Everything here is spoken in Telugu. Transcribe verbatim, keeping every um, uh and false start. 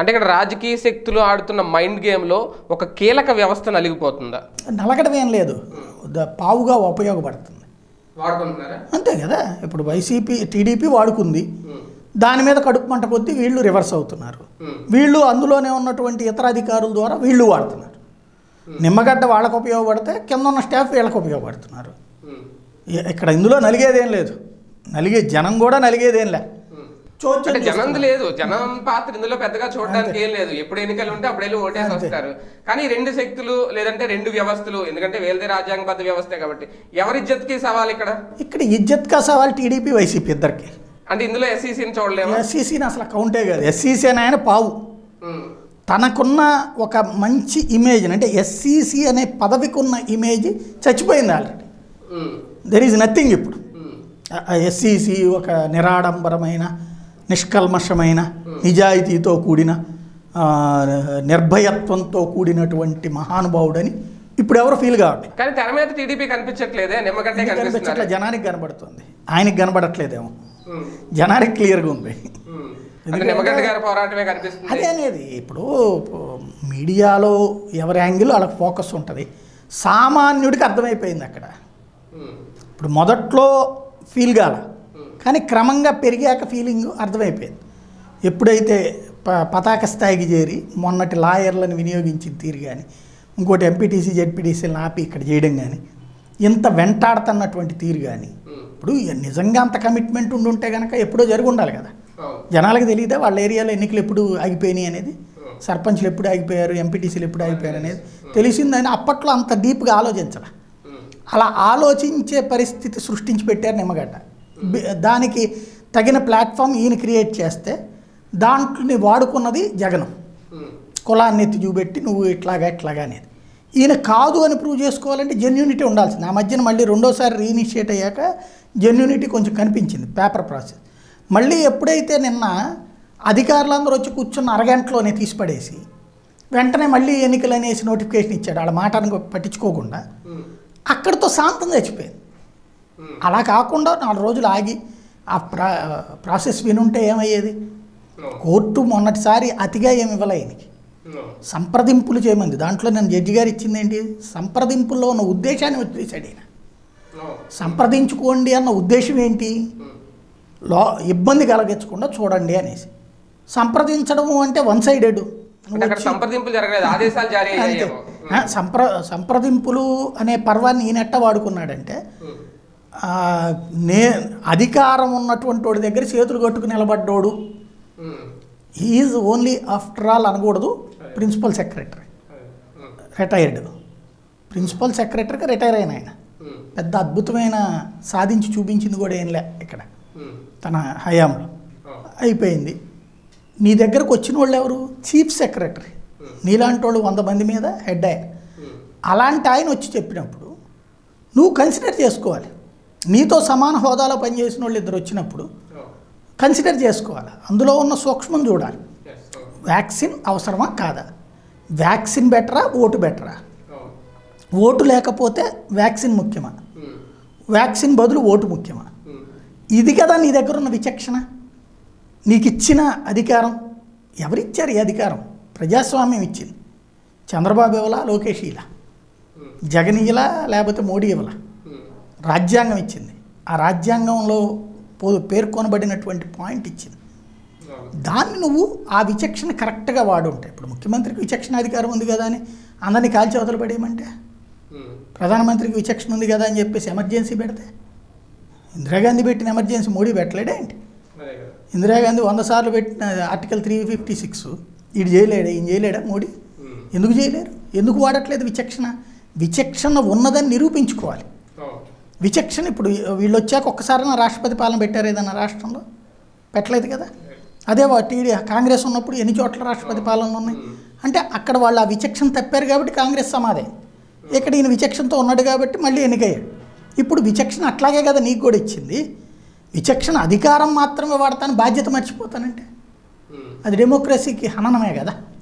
అంటే ఇక్కడ రాజకీయ శక్తులు ఆడుతున్న మైండ్ గేమ్లో ఒక కీలక వ్యవస్థ నలిగిపోతుందా? నలగడం ఏం లేదు, పావుగా ఉపయోగపడుతుంది. వాడుకుంటున్నారా? అంతే కదా. ఇప్పుడు వైసీపీ టీడీపీ వాడుకుంది, దాని మీద కడుపు మంట కొద్దీ వీళ్ళు రివర్స్ అవుతున్నారు. వీళ్ళు అందులోనే ఉన్నటువంటి ఇతర అధికారుల ద్వారా వీళ్ళు వాడుతున్నారు. నిమ్మగడ్డ వాళ్ళకు ఉపయోగపడితే కింద ఉన్న స్టాఫ్ వీళ్ళకి ఉపయోగపడుతున్నారు. ఇక్కడ ఇందులో నలిగేదేం లేదు, నలిగే జనం కూడా నలిగేదేం లే. అంటే జనం లేదు, జనం పాత్ర ఇందులో పెద్దగా చూడడానికి ఏం లేదు. ఎప్పుడు ఎన్నికలు ఉంటే అప్పుడు వెళ్ళి ఓటేసి వస్తారు. కానీ రెండు శక్తులు లేదంటే రెండు వ్యవస్థలు, ఎందుకంటే వేలదే రాజ్యాంగబద్ధ వ్యవస్థే కాబట్టి ఎవరి ఇజ్జత్కి సవాల్ ఇక్కడ? ఇక్కడ ఇజ్జత్ కా సవాల్ టీడీపీ వైసీపీ ఇద్దరికి. అంటే ఇందులో ఎస్సీసీని చూడలేము. ఎస్సీసీని అసలు కౌంటే కాదు. ఎస్సీసీ అని ఆయన పావు తనకున్న ఒక మంచి ఇమేజ్, అంటే ఎస్సీసీ అనే పదవికి ఉన్న ఇమేజ్ చచ్చిపోయింది ఆల్రెడీ. దెర్ ఈజ్ నథింగ్ ఇప్పుడు. ఎస్సీసీ ఒక నిరాడంబరమైన, నిష్కల్మషమైన, నిజాయితీతో కూడిన, నిర్భయత్వంతో కూడినటువంటి మహానుభావుడని ఇప్పుడు ఎవరు ఫీల్ కావట్లేదు. కానీ తెర మీద టీడీపీ కనిపించట్లేదే, నిమ్మగడ్డే కనిపించట్లేదు. జనానికి కనబడుతుంది, ఆయనకి కనబడట్లేదేమో. జనానికి క్లియర్గా ఉంది. అదే అనేది ఇప్పుడు మీడియాలో ఎవరి యాంగిల్ వాళ్ళకి ఫోకస్ ఉంటుంది. సామాన్యుడికి అర్థమైపోయింది అక్కడ. ఇప్పుడు మొదట్లో ఫీల్ కాల, కానీ క్రమంగా పెరిగాక ఫీలింగ్ అర్థమైపోయింది. ఎప్పుడైతే ప పతాక స్థాయికి చేరి మొన్నటి లాయర్లను వినియోగించిన తీరు కానీ, ఇంకోటి ఎంపీటీసీ జెడ్పీటీసీలను ఆపి ఇక్కడ చేయడం కానీ, ఇంత వెంటాడుతున్నటువంటి తీరు కానీ, ఇప్పుడు నిజంగా అంత కమిట్మెంట్ ఉండి ఉంటే కనుక ఎప్పుడో జరిగి ఉండాలి కదా. జనాలకు తెలియదా వాళ్ళ ఏరియాలో ఎన్నికలు ఎప్పుడు ఆగిపోయినాయి అనేది, సర్పంచ్లు ఎప్పుడు ఆగిపోయారు, ఎంపీటీసీలు ఎప్పుడు ఆగిపోయారు అనేది తెలిసిందని అప్పట్లో అంత డీప్గా ఆలోచించాలి. అలా ఆలోచించే పరిస్థితి సృష్టించి పెట్టారు నిమ్మగడ్డ. దానికి తగిన ప్లాట్ఫామ్ ఈయన క్రియేట్ చేస్తే దాంట్లోని వాడుకున్నది జగనం. కులాన్ని ఎత్తి చూపెట్టి నువ్వు ఇట్లాగా ఇట్లాగా అనేది. ఈయన కాదు అని ప్రూవ్ చేసుకోవాలంటే జెన్యూనిటీ ఉండాల్సింది. ఆ మధ్యన మళ్ళీ రెండోసారి రీఇనిషియేట్ అయ్యాక జెన్యూనిటీ కొంచెం కనిపించింది పేపర్ ప్రాసెస్. మళ్ళీ ఎప్పుడైతే నిన్న అధికారులందరూ వచ్చి కూర్చున్న అరగంటలోనే తీసిపడేసి వెంటనే మళ్ళీ ఎన్నికలు అనేసి నోటిఫికేషన్ ఇచ్చాడు, వాళ్ళ మాటను పట్టించుకోకుండా, అక్కడితో శాంతం చచ్చిపోయింది. అలా కాకుండా నాలుగు రోజులు ఆగి ఆ ప్రా ప్రాసెస్ వినుంటే ఏమయ్యేది? కోర్టు మొన్నటిసారి అతిగా ఏమి ఇవ్వలే ఈయనకి, సంప్రదింపులు చేయమంది. దాంట్లో నేను జడ్జి గారు ఇచ్చింది ఏంటి? సంప్రదింపుల్లో ఉన్న ఉద్దేశాన్ని వదిలేశాడు ఈయన. సంప్రదించుకోండి అన్న ఉద్దేశం ఏంటి? లో ఇబ్బంది కలగించకుండా చూడండి అనేసి. సంప్రదించడము అంటే వన్ సైడెడ్. సంప్ర సంప్రదింపులు అనే పర్వాన్ని ఈయనెట్ట వాడుకున్నాడంటే, నే అధికారం ఉన్నటువంటి వాడి దగ్గర చేతులు కట్టుకు నిలబడ్డోడు, హీఈజ్ ఓన్లీ ఆఫ్టర్ ఆల్ అనకూడదు, ప్రిన్సిపల్ సెక్రటరీ రిటైర్డ్. ప్రిన్సిపల్ సెక్రటరీకి రిటైర్ అయిన ఆయన పెద్ద అద్భుతమైన సాధించి చూపించింది కూడా ఏం లే ఇక్కడ తన హయాంలో. అయిపోయింది. నీ దగ్గరకు వచ్చిన వాళ్ళు ఎవరు? Chief secretary. నీలాంటి వాళ్ళు వంద మంది మీద హెడ్ ఆయన. అలాంటి ఆయన వచ్చి చెప్పినప్పుడు నువ్వు కన్సిడర్ చేసుకోవాలి. నీతో సమాన హోదాలో పనిచేసిన వాళ్ళు ఇద్దరు వచ్చినప్పుడు కన్సిడర్ చేసుకోవాలి. అందులో ఉన్న సూక్ష్మం చూడాలి. వ్యాక్సిన్ అవసరమా కాదా? వ్యాక్సిన్ బెటరా, ఓటు బెటరా? ఓటు లేకపోతే వ్యాక్సిన్ ముఖ్యమా, వ్యాక్సిన్ బదులు ఓటు ముఖ్యమా? ఇది కదా నీ దగ్గర ఉన్న విచక్షణ. నీకు ఇచ్చిన అధికారం ఎవరిచ్చారు? ఈ అధికారం ప్రజాస్వామ్యం ఇచ్చింది. చంద్రబాబు ఇవ్వలా, లోకేష్ ఇలా, జగన్ ఇవ్వలా, లేకపోతే మోడీ ఇవ్వలా, రాజ్యాంగం ఇచ్చింది. ఆ రాజ్యాంగంలో పేర్కొనబడినటువంటి పాయింట్ ఇచ్చింది. దాన్ని నువ్వు ఆ విచక్షణ కరెక్ట్గా వాడుంటాయి. ఇప్పుడు ముఖ్యమంత్రికి విచక్షణ అధికారం ఉంది కదా అని అందరినీ కాల్చి అవతలు పడేయమంటే, ప్రధానమంత్రికి విచక్షణ ఉంది కదా అని చెప్పేసి ఎమర్జెన్సీ పెడితే, ఇందిరాగాంధీ పెట్టిన ఎమర్జెన్సీ మోడీ పెట్టలేడే ఏంటి? ఇందిరాగాంధీ వంద సార్లు పెట్టిన ఆర్టికల్ త్రీ ఫిఫ్టీ సిక్స్ ఇది చేయలేడా? ఈయన చేయలేడా మోడీ? ఎందుకు చేయలేరు? ఎందుకు వాడట్లేదు విచక్షణ? విచక్షణ ఉన్నదని నిరూపించుకోవాలి. విచక్షణ ఇప్పుడు వీళ్ళు వచ్చాక ఒక్కసారైనా రాష్ట్రపతి పాలన పెట్టారు ఏదన్నా రాష్ట్రంలో? పెట్టలేదు కదా. అదే టీడీ కాంగ్రెస్ ఉన్నప్పుడు ఎన్ని చోట్ల రాష్ట్రపతి పాలనలు ఉన్నాయి అంటే అక్కడ వాళ్ళు ఆ విచక్షణ తప్పారు కాబట్టి కాంగ్రెస్ సమాధి. ఇక్కడ ఈయన విచక్షణతో ఉన్నాడు కాబట్టి మళ్ళీ ఎన్నికయ్యాడు. ఇప్పుడు విచక్షణ అట్లాగే కదా నీకు కూడా ఇచ్చింది. విచక్షణ అధికారం మాత్రమే వాడతాను, బాధ్యత మర్చిపోతానంటే అది డెమోక్రసీకి హననమే కదా.